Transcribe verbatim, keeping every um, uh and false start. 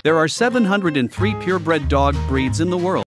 There are seven hundred three purebred dog breeds in the world.